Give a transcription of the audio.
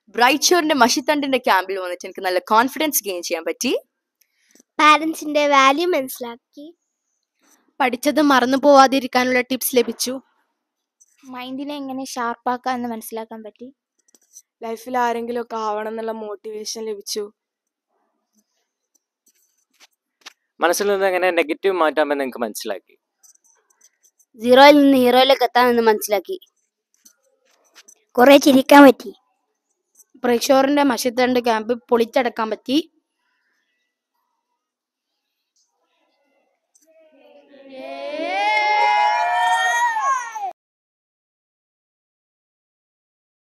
Bright ഷോറിന്റെ മഷിത്തണ്ടിന്റെ ക്യാമ്പിൽ വന്നിട്ട് എനിക്ക് നല്ല കോൺഫിഡൻസ് ഗെയിൻ ചെയ്യാൻ പറ്റി. പാരന്റ്സിന്റെ വാല്യൂ മനസ്സിലാക്കി. പഠിച്ചത് മറന്നു പോവാതിരിക്കാനുള്ള ടിപ്സ് ലഭിച്ചു. മൈൻഡിനെ എങ്ങനെ ഷാർപ്പാക്കാന്ന് മനസ്സിലാക്കാൻ പറ്റി. ലൈഫിൽ ആരെങ്കിലും ഒക്കെ ആവണം എന്നുള്ള മോട്ടിവേഷൻ ലഭിച്ചു. മനസ്സിൽ നിന്ന് എങ്ങനെ നെഗറ്റീവ് മാറ്റാമെന്ന് നിങ്ങൾക്ക് മനസ്സിലാക്കി. 0-ൽ നിന്ന് ഹീറോയിലേക്ക് എത്താമെന്ന് മനസ്സിലാക്കി. കുറെ ചിരിക്കാൻ പറ്റി. ബ്രൈറ്റ് ഷോറിന്റെ മഷിത്തണ്ട് ക്യാമ്പ് പൊളിച്ചടക്കാൻ പറ്റി.